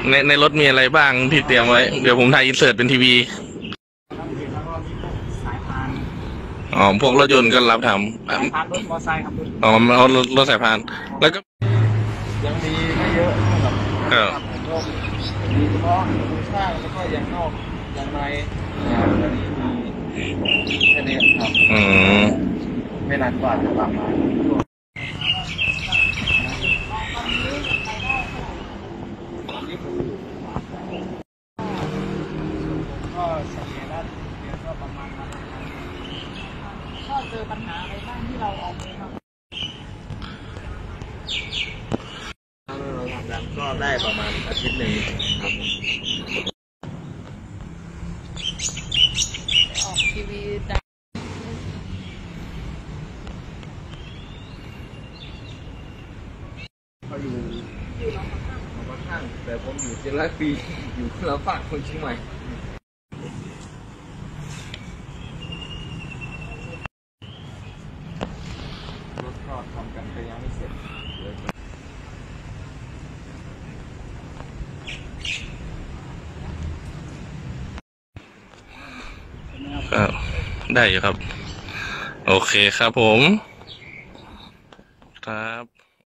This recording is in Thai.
ในรถมีอะไรบ้างที่เตรียมไว้เดี๋ยวผมถ่ายอินเสิร์ตเป็นทีวีอ๋อพวกรถยนต์ก็รับทำสายพานรถมอไซค์ครับอ๋อเอารถสายพานแล้วก็ยังมีไม่เยอะครับมีเฉพาะโครงสร้างแล้วก็ยางนอกยางในอันนี้มีแค่นี้ครับไม่นานกว่าจะประมาณก็เฉลี่ยแล้วเดี๋ยวก็ประมาณนั้นก็เจอปัญหาอะไรบ้างที่เราออกเองครับเราทำดังก็ได้ประมาณอาทิตย์หนึ่งครับออกทีวีดังเขาอยู่หนองปลาข้างแต่ผมอยู่เชียงรายปีอยู่คนละฝั่งคนเชียงใหม่รถก็ทำกันไปยังไม่เสร็จได้อยู่ครับโอเคครับผม